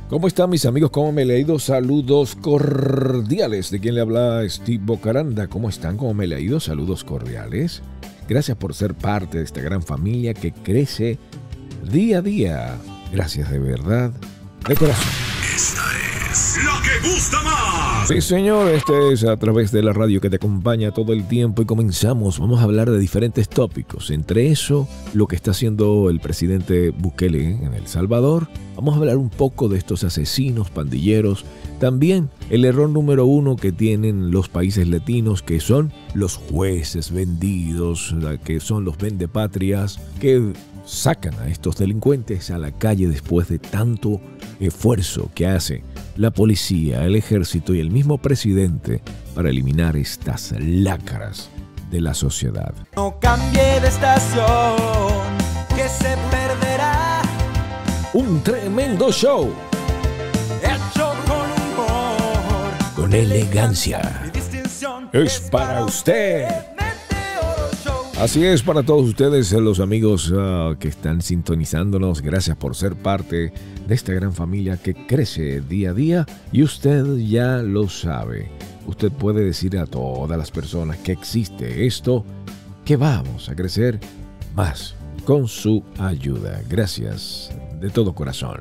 ¿Cómo están mis amigos? ¿Cómo me le ha ido? Saludos cordiales. ¿De quién le habla? Steve Bocaranda. ¿Cómo están? ¿Cómo me le ha ido? Saludos cordiales. Gracias por ser parte de esta gran familia que crece día a día. Gracias de verdad, de corazón. Esta es la que gusta más. Sí, señor, este es a través de la radio que te acompaña todo el tiempo y comenzamos. Vamos a hablar de diferentes tópicos. Entre eso, lo que está haciendo el presidente Bukele en El Salvador. Vamos a hablar un poco de estos asesinos, pandilleros. También el error número uno que tienen los países latinos, que son los jueces vendidos, que son los vendepatrias, que sacan a estos delincuentes a la calle después de tanto esfuerzo que hace la policía, el ejército y el mismo presidente para eliminar estas lacras de la sociedad. No cambie de estación, que se perderá. Un tremendo show. Hecho con humor, con elegancia. y distinción. Es para usted. Así es, para todos ustedes, los amigos que están sintonizándonos. Gracias por ser parte de esta gran familia que crece día a día. Y usted ya lo sabe. Usted puede decir a todas las personas que existe esto, que vamos a crecer más con su ayuda. Gracias de todo corazón,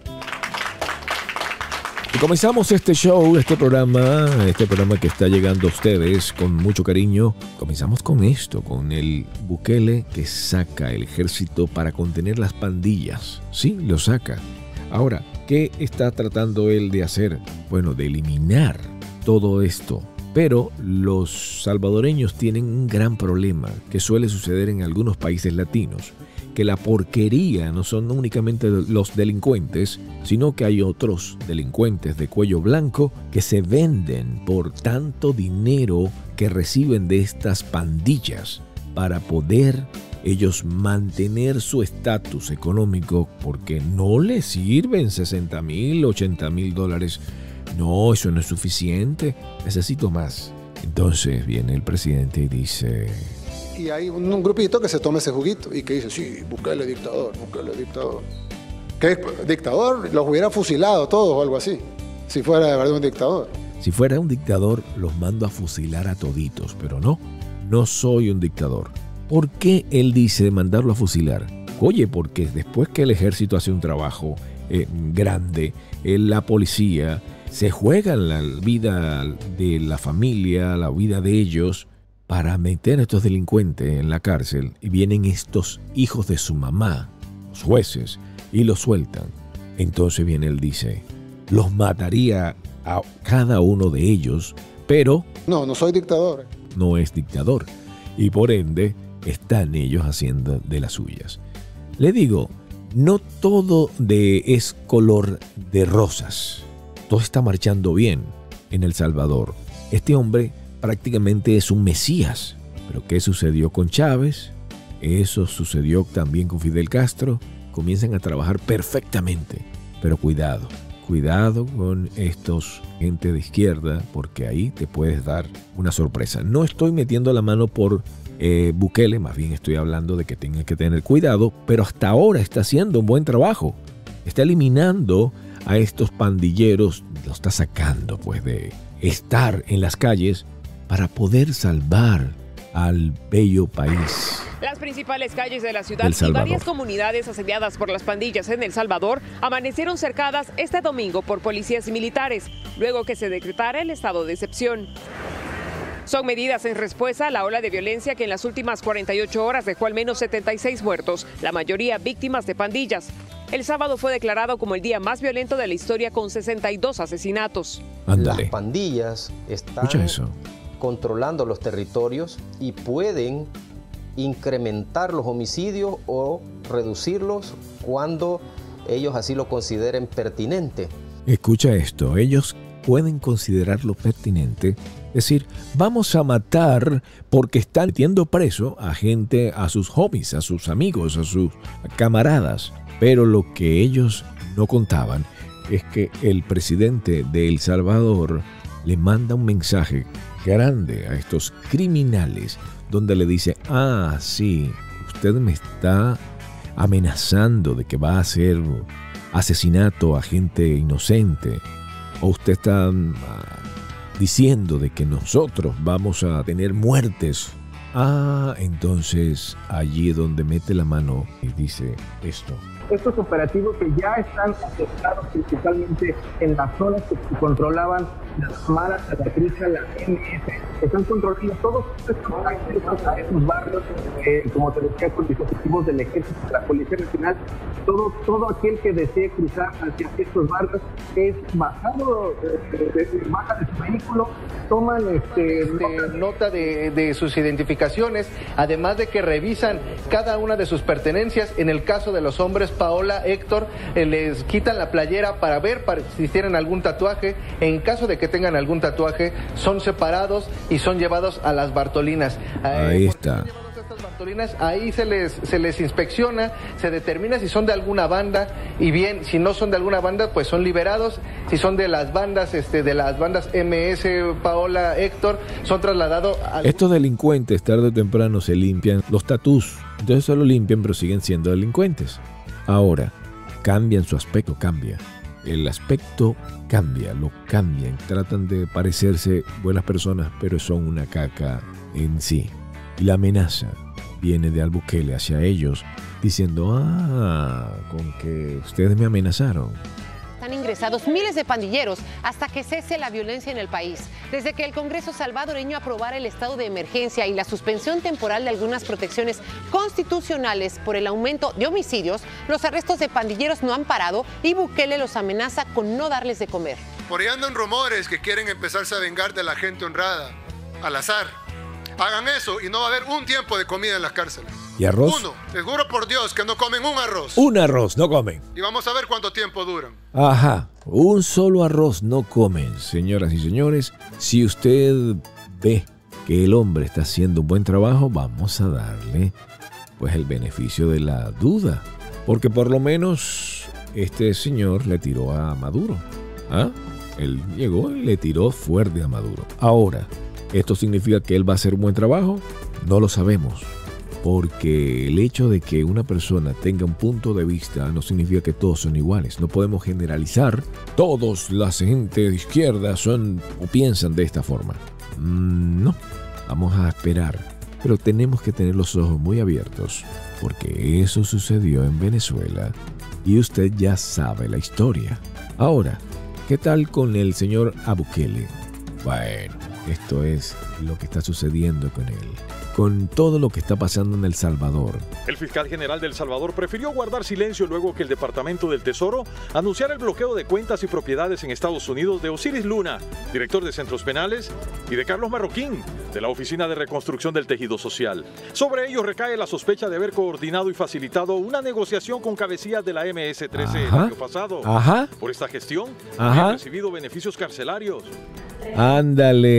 Y comenzamos este show, este programa que está llegando a ustedes con mucho cariño. Comenzamos con esto, con el Bukele que saca el ejército para contener las pandillas. Sí, lo saca. Ahora, ¿qué está tratando él de hacer? Bueno, de eliminar todo esto. Pero los salvadoreños tienen un gran problema que suele suceder en algunos países latinos. Que la porquería no son únicamente los delincuentes, sino que hay otros delincuentes de cuello blanco que se venden por tanto dinero que reciben de estas pandillas para poder ellos mantener su estatus económico, porque no les sirven 60,000, 80,000 dólares. No, eso no es suficiente, necesito más. Entonces viene el presidente y dice... Y hay un grupito que se toma ese juguito y que dice, sí, Bukele dictador, Bukele dictador. ¿Qué dictador? Los hubiera fusilado todos o algo así, si fuera de verdad un dictador. Si fuera un dictador, los mando a fusilar a toditos, pero no soy un dictador. ¿Por qué él dice mandarlo a fusilar? Oye, porque después que el ejército hace un trabajo grande, la policía se juega la vida de la familia, la vida de ellos, para meter a estos delincuentes en la cárcel, y vienen estos hijos de su mamá, los jueces, y los sueltan. Entonces viene él, dice, los mataría a cada uno de ellos, pero... No soy dictador. No es dictador. Y por ende, están ellos haciendo de las suyas. Le digo, no todo es color de rosas. Todo está marchando bien en El Salvador. Este hombre prácticamente es un mesías. Pero ¿qué sucedió con Chávez? Eso sucedió también con Fidel Castro. Comienzan a trabajar perfectamente. Pero cuidado con estos gente de izquierda, porque ahí te puedes dar una sorpresa. No estoy metiendo la mano por Bukele, más bien estoy hablando de que tengan que tener cuidado, pero hasta ahora está haciendo un buen trabajo. Está eliminando a estos pandilleros, lo está sacando pues de estar en las calles para poder salvar al bello país. Las principales calles de la ciudad y varias comunidades asediadas por las pandillas en El Salvador amanecieron cercadas este domingo por policías y militares, luego que se decretara el estado de excepción. Son medidas en respuesta a la ola de violencia que en las últimas 48 horas dejó al menos 76 muertos, la mayoría víctimas de pandillas. El sábado fue declarado como el día más violento de la historia con 62 asesinatos. Ándale. Las pandillas están controlando los territorios y pueden incrementar los homicidios o reducirlos cuando ellos así lo consideren pertinente. Escucha esto, ellos pueden considerarlo pertinente, es decir, vamos a matar porque están metiendo preso a gente, a sus homies, a sus amigos, a sus camaradas. Pero lo que ellos no contaban es que el presidente de El Salvador le manda un mensaje grande a estos criminales donde le dice, sí, usted me está amenazando de que va a hacer asesinato a gente inocente, o usted está diciendo de que nosotros vamos a tener muertes. Entonces allí es donde mete la mano y dice esto. Estos operativos que ya están aceptados principalmente en las zonas que controlaban las maras, la Salvatrucha, la MS, están controlando todos estos accesos a esos barrios, como te decía, con dispositivos del Ejército, de la Policía Nacional. Todo aquel que desee cruzar hacia estos barrios es bajado, baja de su vehículo, toman nota de sus identificaciones, además de que revisan cada una de sus pertenencias. En el caso de los hombres, Paola, Héctor, les quitan la playera para ver si tienen algún tatuaje. En caso de que tengan algún tatuaje, son separados y son llevados a las Bartolinas. Ahí está. Ahí se les inspecciona, se determina si son de alguna banda, y bien, si no son de alguna banda, pues son liberados. Si son de las bandas MS, Paola, Héctor, son trasladados a... Estos delincuentes tarde o temprano se limpian los tatús, entonces solo limpian, pero siguen siendo delincuentes. Ahora, cambian su aspecto, cambia. El aspecto cambia, lo cambian, tratan de parecerse buenas personas, pero son una caca en sí. Y la amenaza viene de Bukele hacia ellos, diciendo, con que ustedes me amenazaron. Están ingresados miles de pandilleros hasta que cese la violencia en el país. Desde que el Congreso salvadoreño aprobara el estado de emergencia y la suspensión temporal de algunas protecciones constitucionales por el aumento de homicidios, los arrestos de pandilleros no han parado y Bukele los amenaza con no darles de comer. Por ahí andan rumores que quieren empezarse a vengar de la gente honrada, al azar. Hagan eso y no va a haber un tiempo de comida en las cárceles. ¿Y arroz? Uno, les juro por Dios que no comen un arroz. Un arroz, no comen. Y vamos a ver cuánto tiempo duran. Ajá, un solo arroz no comen, señoras y señores. Si usted ve que el hombre está haciendo un buen trabajo, vamos a darle pues el beneficio de la duda. Porque por lo menos este señor le tiró a Maduro. Él llegó y le tiró fuerte a Maduro. Ahora, ¿esto significa que él va a hacer un buen trabajo? No lo sabemos, porque el hecho de que una persona tenga un punto de vista no significa que todos son iguales. No podemos generalizar. Todos las gente de izquierda son o piensan de esta forma. No, vamos a esperar. Pero tenemos que tener los ojos muy abiertos, porque eso sucedió en Venezuela y usted ya sabe la historia. Ahora, ¿qué tal con el señor Bukele? Bueno, esto es lo que está sucediendo con él, con todo lo que está pasando en El Salvador. El fiscal general de El Salvador prefirió guardar silencio luego que el Departamento del Tesoro anunciara el bloqueo de cuentas y propiedades en Estados Unidos de Osiris Luna, director de Centros Penales, y de Carlos Marroquín, de la Oficina de Reconstrucción del Tejido Social. Sobre ellos recae la sospecha de haber coordinado y facilitado una negociación con cabecillas de la MS-13 el año pasado. Por esta gestión, han recibido beneficios carcelarios. Ándale.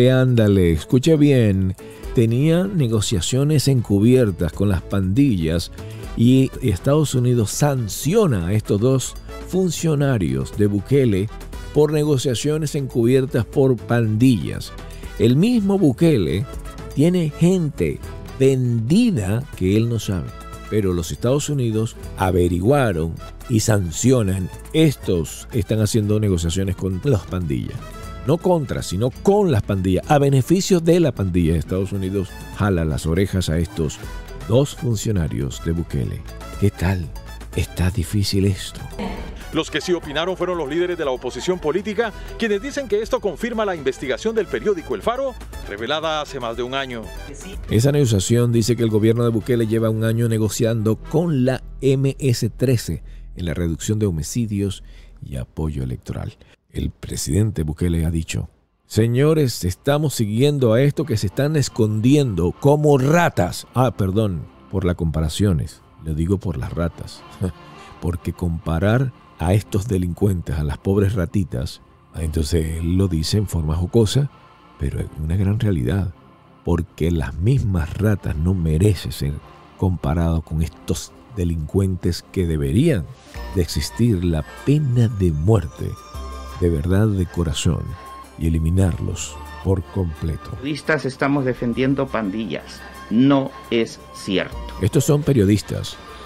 Escuche bien. Tenía negociaciones encubiertas con las pandillas y Estados Unidos sanciona a estos dos funcionarios de Bukele por negociaciones encubiertas por pandillas. El mismo Bukele tiene gente vendida que él no sabe, pero los Estados Unidos averiguaron y sancionan. Estos están haciendo negociaciones con las pandillas. No contra, sino con las pandillas, a beneficio de la pandilla. Estados Unidos jala las orejas a estos dos funcionarios de Bukele. ¿Qué tal? Está difícil esto. Los que sí opinaron fueron los líderes de la oposición política, quienes dicen que esto confirma la investigación del periódico El Faro, revelada hace más de un año. Esa negociación dice que el gobierno de Bukele lleva un año negociando con la MS-13 en la reducción de homicidios y apoyo electoral. El presidente Bukele ha dicho: señores, estamos siguiendo a esto que se están escondiendo como ratas. Perdón por las comparaciones, le digo por las ratas. Porque comparar a estos delincuentes, a las pobres ratitas, entonces él lo dice en forma jocosa, pero es una gran realidad. Porque las mismas ratas no merecen ser comparados con estos delincuentes que deberían de existir la pena de muerte. De verdad, de corazón, y eliminarlos por completo. Periodistas estamos defendiendo pandillas. No es cierto. Estos son periodistas.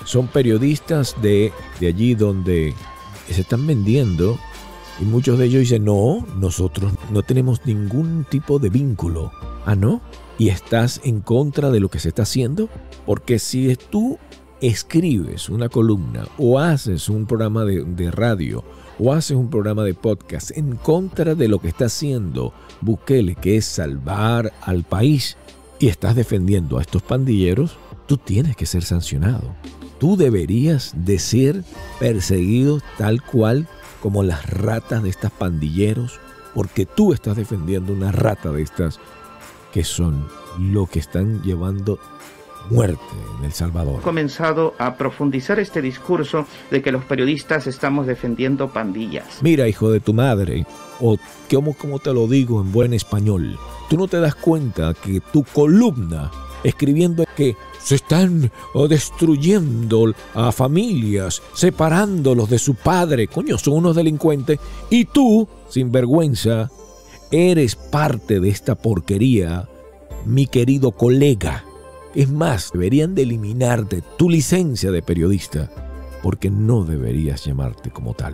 son periodistas de allí donde se están vendiendo, y muchos de ellos dicen, no, nosotros no tenemos ningún tipo de vínculo. ¿Ah, no? ¿Y estás en contra de lo que se está haciendo? Porque si tú escribes una columna o haces un programa de radio o haces un programa de podcast en contra de lo que está haciendo Bukele, que es salvar al país, y estás defendiendo a estos pandilleros, tú tienes que ser sancionado. Tú deberías de ser perseguido tal cual como las ratas de estas pandilleros, porque tú estás defendiendo una rata de estas que son lo que están llevando muerte en El Salvador. He comenzado a profundizar este discurso de que los periodistas estamos defendiendo pandillas. Mira, hijo de tu madre, o como te lo digo en buen español, tú no te das cuenta que tu columna escribiendo que se están destruyendo a familias, separándolos de su padre, coño, son unos delincuentes, y tú, sin vergüenza, eres parte de esta porquería, mi querido colega. Es más, deberían de eliminarte tu licencia de periodista, porque no deberías llamarte como tal.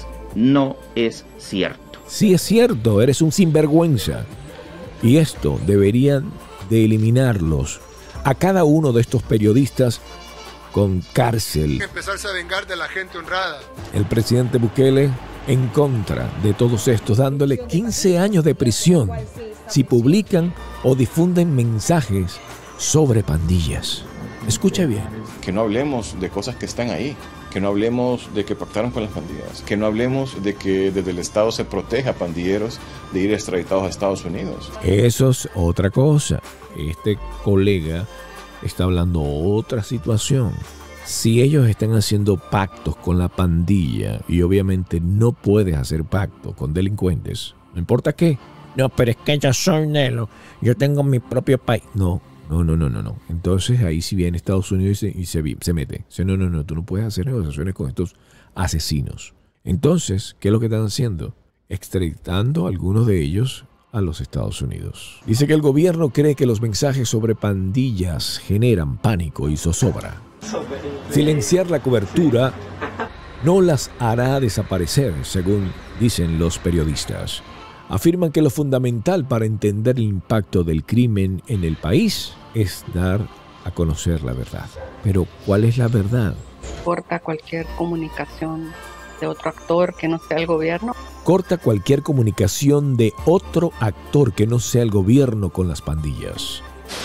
No es cierto. Sí es cierto, eres un sinvergüenza. Y esto deberían de eliminarlos a cada uno de estos periodistas con cárcel. Hay que empezarse a vengar de la gente honrada. El presidente Bukele en contra de todos estos, dándole 15 años de prisión si publican o difunden mensajes sobre pandillas. Escucha bien. Que no hablemos de cosas que están ahí, que no hablemos de que pactaron con las pandillas, que no hablemos de que desde el Estado se proteja a pandilleros de ir extraditados a Estados Unidos. Eso es otra cosa. Este colega está hablando otra situación. Si ellos están haciendo pactos con la pandilla, y obviamente no puedes hacer pacto con delincuentes, no importa qué. No, pero es que yo soy negro, yo tengo mi propio país. No. Entonces ahí si viene Estados Unidos y se mete. Dice, no, tú no puedes hacer negociaciones con estos asesinos. Entonces, ¿qué es lo que están haciendo? Extraditando a algunos de ellos a los Estados Unidos. Dice que el gobierno cree que los mensajes sobre pandillas generan pánico y zozobra. Silenciar la cobertura no las hará desaparecer, según dicen los periodistas. Afirman que lo fundamental para entender el impacto del crimen en el país es dar a conocer la verdad. Pero, ¿cuál es la verdad? Corta cualquier comunicación de otro actor que no sea el gobierno. Corta cualquier comunicación de otro actor que no sea el gobierno con las pandillas.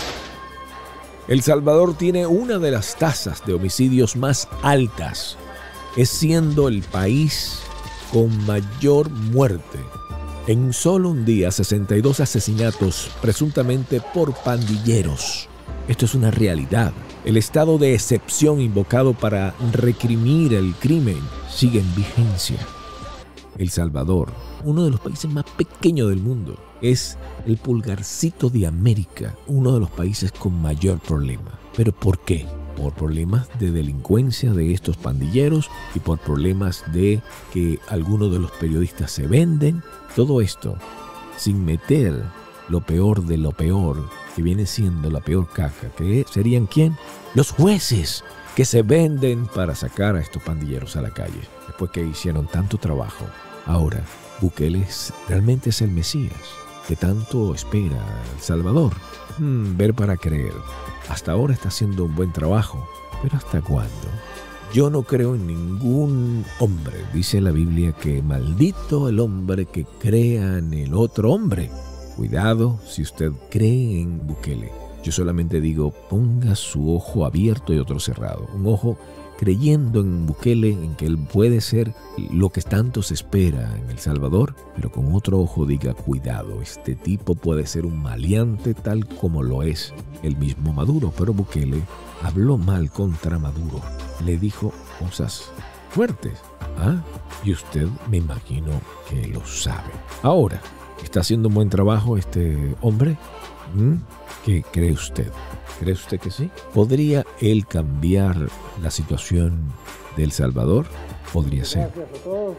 El Salvador tiene una de las tasas de homicidios más altas, es siendo el país con mayor muerte. En solo un día, 62 asesinatos presuntamente por pandilleros. Esto es una realidad. El estado de excepción invocado para reprimir el crimen sigue en vigencia. El Salvador, uno de los países más pequeños del mundo, es el pulgarcito de América, uno de los países con mayor problema. ¿Pero por qué? Por problemas de delincuencia de estos pandilleros y por problemas de que algunos de los periodistas se venden. Todo esto sin meter lo peor de lo peor, que viene siendo la peor caja, que serían ¿quién? Los jueces que se venden para sacar a estos pandilleros a la calle, después que hicieron tanto trabajo. Ahora, Bukele realmente es el Mesías que tanto espera El Salvador. Ver para creer. Hasta ahora está haciendo un buen trabajo, pero ¿hasta cuándo? Yo no creo en ningún hombre. Dice la Biblia que maldito el hombre que crea en el otro hombre. Cuidado si usted cree en Bukele. Yo solamente digo, ponga su ojo abierto y otro cerrado. Un ojo creyendo en Bukele, en que él puede ser lo que tanto se espera en El Salvador, pero con otro ojo diga, cuidado, este tipo puede ser un maleante tal como lo es el mismo Maduro. Pero Bukele habló mal contra Maduro, le dijo cosas fuertes. Y usted me imagino que lo sabe. Ahora, ¿está haciendo un buen trabajo este hombre? ¿Qué cree usted? ¿Cree usted que sí? ¿Podría él cambiar la situación de El Salvador? Podría ser. Gracias a todos.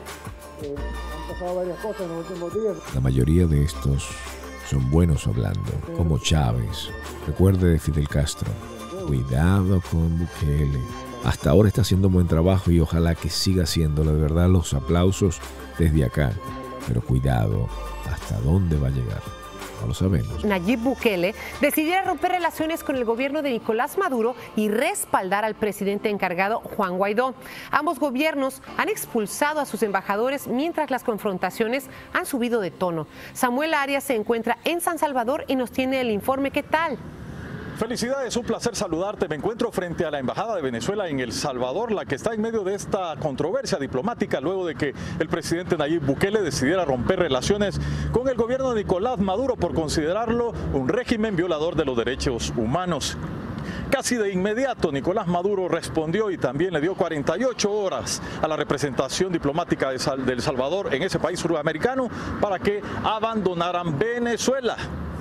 Han pasado varias cosas en los últimos días. La mayoría de estos son buenos hablando, como Chávez. Recuerde de Fidel Castro. Cuidado con Bukele. hasta ahora está haciendo un buen trabajo y ojalá que siga haciéndolo. De verdad, los aplausos desde acá. Pero cuidado, ¿hasta dónde va a llegar? No lo sabemos. Nayib Bukele decidiera romper relaciones con el gobierno de Nicolás Maduro y respaldar al presidente encargado Juan Guaidó. Ambos gobiernos han expulsado a sus embajadores mientras las confrontaciones han subido de tono. Samuel Arias se encuentra en San Salvador y nos tiene el informe. ¿Qué tal? Felicidades, un placer saludarte. Me encuentro frente a la Embajada de Venezuela en El Salvador, la que está en medio de esta controversia diplomática luego de que el presidente Nayib Bukele decidiera romper relaciones con el gobierno de Nicolás Maduro por considerarlo un régimen violador de los derechos humanos. Casi de inmediato Nicolás Maduro respondió y también le dio 48 horas a la representación diplomática de El Salvador en ese país sudamericano para que abandonaran Venezuela.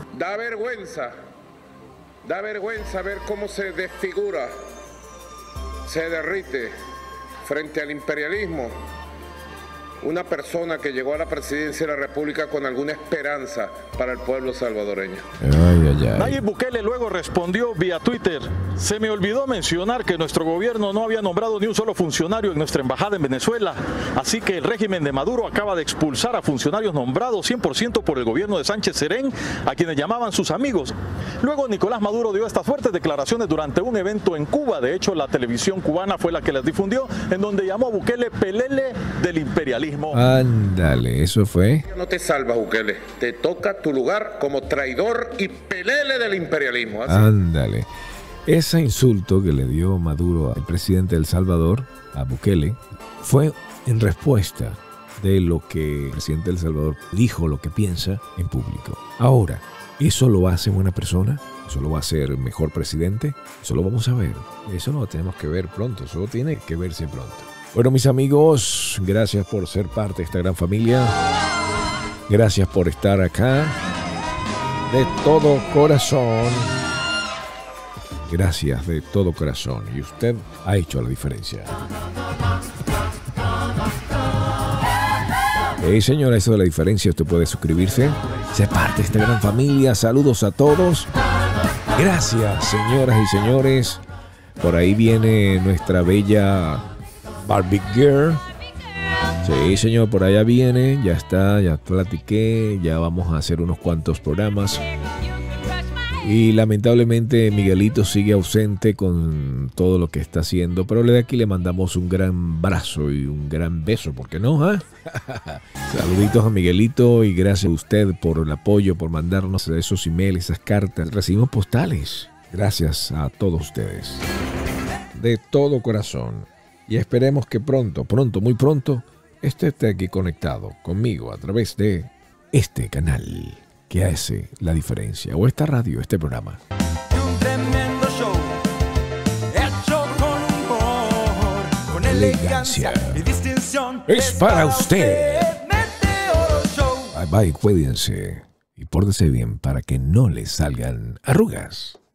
Da vergüenza ver cómo se desfigura, se derrite frente al imperialismo una persona que llegó a la presidencia de la República con alguna esperanza para el pueblo salvadoreño. Nayib Bukele luego respondió vía Twitter: se me olvidó mencionar que nuestro gobierno no había nombrado ni un solo funcionario en nuestra embajada en Venezuela, así que el régimen de Maduro acaba de expulsar a funcionarios nombrados 100% por el gobierno de Sánchez Serén, a quienes llamaban sus amigos. Luego Nicolás Maduro dio estas fuertes declaraciones durante un evento en Cuba. De hecho, la televisión cubana fue la que las difundió, en donde llamó a Bukele pelele del imperialismo. Ándale, eso fue. No te salvas, Bukele. Te toca tu lugar como traidor y pelele del imperialismo. ¿Así? Ándale. Ese insulto que le dio Maduro al presidente de El Salvador, a Bukele, fue en respuesta de lo que el presidente de El Salvador dijo, lo que piensa en público. Ahora, ¿eso lo hace buena persona? ¿Eso lo va a hacer mejor presidente? Eso lo vamos a ver. Eso no lo tenemos que ver pronto. Eso tiene que verse pronto. Bueno, mis amigos, gracias por ser parte de esta gran familia. Gracias por estar acá. De todo corazón. Gracias de todo corazón. Y usted ha hecho la diferencia. Señora, eso de la diferencia, usted puede suscribirse. Ser parte de esta gran familia. Saludos a todos. Gracias, señoras y señores. Por ahí viene nuestra bella Barbie Girl. Sí, señor, por allá viene. Ya está, ya platiqué. Ya vamos a hacer unos cuantos programas. Y lamentablemente Miguelito sigue ausente con todo lo que está haciendo. Pero de aquí le mandamos un gran abrazo y un gran beso. ¿Por qué no? Saluditos a Miguelito y gracias a usted por el apoyo, por mandarnos esos emails, esas cartas. Recibimos postales. Gracias a todos ustedes. De todo corazón. Y esperemos que pronto, muy pronto, esté aquí conectado conmigo a través de este canal que hace la diferencia, o esta radio, este programa. Un tremendo show, hecho con humor, con elegancia y distinción. Es para usted. Bye bye, cuídense y pórtese bien para que no le salgan arrugas.